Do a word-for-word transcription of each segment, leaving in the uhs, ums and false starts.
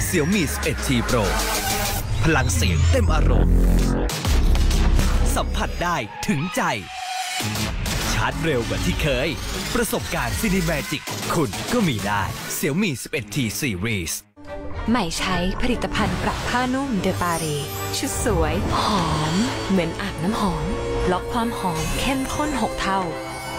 Xiaomi สิบเอ็ด ที Pro พลังเสียงเต็มอารมณ์สัมผัสได้ถึงใจชาร์จเร็วกว่าที่เคยประสบการณ์ Cinematic คุณก็มีได้ Xiaomi สิบเอ็ด ที Series ใหม่ใช้ผลิตภัณฑ์ปรับผ้านุ่มเดปารีชุดสวยหอมเหมือนอาบน้ำหอมล็อกความหอมเข้มข้นหกเท่า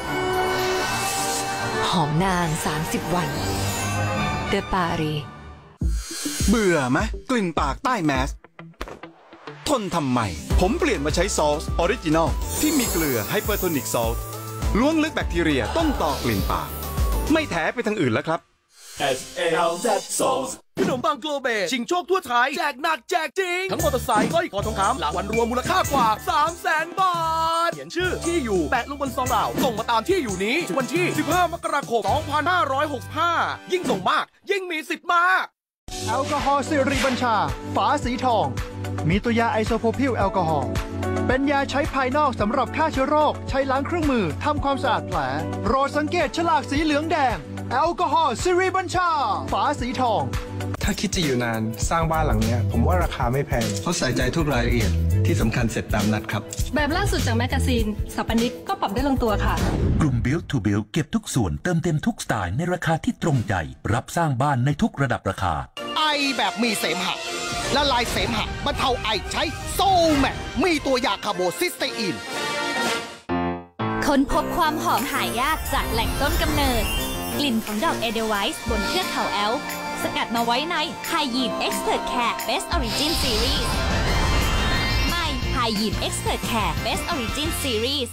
หอมนานสามสิบวันเดปารีเบื่อไหมกลิ่นปากใต้แมสทนทำไมผมเปลี่ยนมาใช้ซอสออริจินอลที่มีเกลือไฮเปอร์โทนิกซอลล้วงลึกแบคทีเรียต้นต่อกลิ่นปากไม่แถไปทางอื่นแล้วครับเอส เอ แอล แซด Sauce ขนมปังโกลเบชิงโชคทั่วไทยแจกหนักแจกจริงทั้งมอเตอร์ไซค์สร้อยคอทองคำรางวัลรวมมูลค่ากว่า สามแสน บาทเขียนชื่อที่อยู่แปะลงบนซองเหล่าส่งมาตามที่อยู่นี้ถึงวันที่สิบห้ามกราคมสองพันห้าร้อยหกสิบห้ายิ่งส่งมากยิ่งมีสิทธิ์มากแอลกอฮอล์สิริบัญชาฝาสีทองมีตัวยาไอโซโพพิลแอลกอฮอล์เป็นยาใช้ภายนอกสำหรับฆ่าเชื้อโรคใช้ล้างเครื่องมือทำความสะอาดแผลโปรดสังเกตฉลากสีเหลืองแดงแอลกอฮอล์สิริบัญชาฝาสีทองถ้าคิดจะอยู่นานสร้างบ้านหลังนี้ผมว่าราคาไม่แพงเขาใส่ใจทุกรายละเอียดที่สำคัญเสร็จตามนัดครับแบบล่าสุดจากแมกกาซีนสถาปนิกก็ปรับได้ลงตัวค่ะกลุ่ม Build to Build เก็บทุกส่วนเติมเต็มทุกสไตล์ในราคาที่ตรงใจรับสร้างบ้านในทุกระดับราคาไอแบบมีเสมหะละลายเสมหะบรรเทาไอใช้โซแมกมีตัวยาคาร์โบซิสเตอีนค้นพบความหอมหายากจากแหล่งต้นกำเนิดกลิ่นของดอกเอเดลไวส์บนเทือกเขาแอลป์สกัดมาไว้ใน Hygiene Expert Care Best Origin Series ใหม่ Hygiene Expert Care Best Origin Series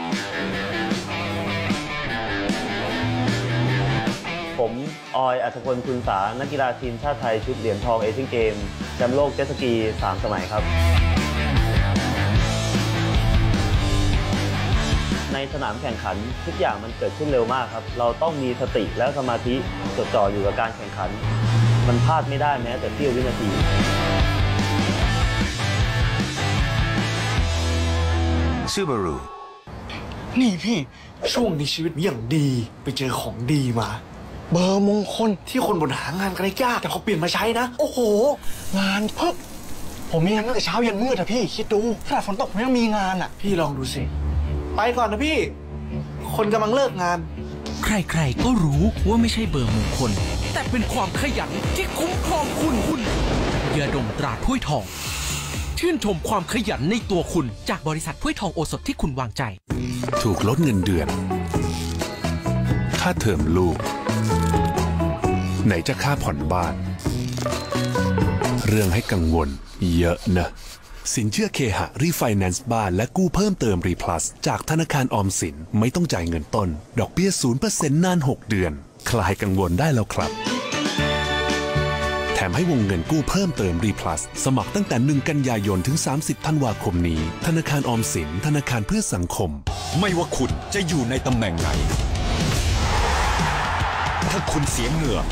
ผมออยอัธพลคุณสานักกีฬาทีมชาติไทยชุดเหรียญทองเอเชียนเกมแชมป์โลกเจ็ตสกีสามสมัยครับในสนามแข่งขันทุกอย่างมันเกิดขึ้นเร็วมากครับเราต้องมีสติและสมาธิจดจ่ออยู่กับการแข่งขันมันพลาดไม่ได้แม้แต่เสี้ยววินาทีซูบารุนี่พี่ช่วงนี้ชีวิตอย่างดีไปเจอของดีมาเบอร์มงคลที่คนบนหางานกันยากแต่เขาเปลี่ยนมาใช้นะโอ้โหงานเพิ่มผมมีงานตั้งแต่เช้ายันมืดอะพี่คิดดูขนาดฝนตกผมยังมีงานอะพี่ลองดูสิไปก่อนนะพี่คนกำลังเลิกงานใครๆก็รู้ว่าไม่ใช่เบอร์มงคลแต่เป็นความขยันที่คุ้มครองคุณคุณยาดมตราถ้วยทองชื่นชมความขยันในตัวคุณจากบริษัทถ้วยทองโอสถที่คุณวางใจถูกลดเงินเดือนค่าเทอมลูกไหนจะค่าผ่อนบ้านเรื่องให้กังวลเยอะนะสินเชื่อเคหะรีไฟแนนซ์บ้านและกู้เพิ่มเติมรีพลัสจากธนาคารออมสินไม่ต้องจ่ายเงินต้นดอกเบี้ย ศูนย์เปอร์เซ็นต์ นานหกเดือนคลายกังวลได้แล้วครับแถมให้วงเงินกู้เพิ่มเติมรีพลัสสมัครตั้งแต่หนึ่งกันยายนถึงสามสิบธันวาคมนี้ธนาคารออมสินธนาคารเพื่อสังคมไม่ว่าคุณจะอยู่ในตำแหน่งไหนถ้าคุณเสียเหงื่อ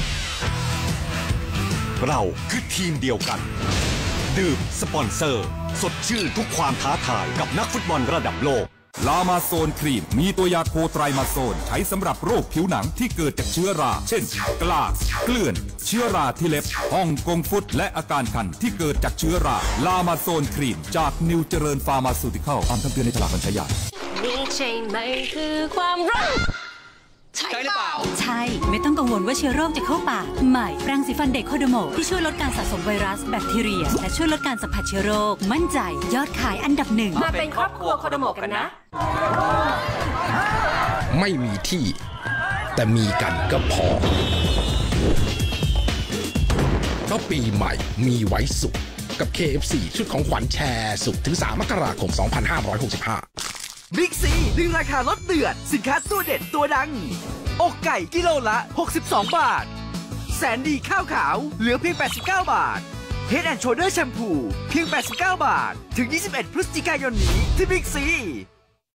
เราคือทีมเดียวกันดื่มสปอนเซอร์สดชื่นทุกความท้าทายกับนักฟุตบอลระดับโลกลามาโซนครีมมีตัวยาโคไตรมาโซนใช้สำหรับโรคผิวหนังที่เกิดจากเชื้อราเช่นกลากเกลื่อนเชื้อราที่เล็บฮ่องกงฟุตและอาการคันที่เกิดจากเชื้อราลามาโซนครีมจากนิวเจริญฟาร์มาซูติคอลตามคำเตือนในฉลากบรรยายนี่ใช่ไหมคือความรักใช่หรือเปล่าใช่ไม่ต้องกังวลว่าเชื้อโรคจะเข้าปากใหม่แปรงสีฟันเด็กโคโดโมที่ช่วยลดการสะสมไวรัสแบคทีเรียและช่วยลดการสัมผัสเชื้อโรคมั่นใจยอดขายอันดับหนึ่งมาเป็นครอบครัวโคโดโมกันนะไม่มีที่แต่มีกันก็พอเพราะปีใหม่มีไว้สุขกับ เค เอฟ ซี ชุดของขวัญแชร์สุขถึงสามมกราคมสองพันห้าร้อยหกสิบห้าบิ๊กซีดึงราคาลดเดือดสินค้าตัวเด็ดตัวดังอกไก่กิโลละหกสิบสองบาทแสนดีข้าวขาวเหลือเพียงแปดสิบเก้าบาท Head and Shoulder แชมพูเพียงแปดสิบเก้าบาทถึงยี่สิบเอ็ดพฤศจิกายนนี้ที่บิ๊กซี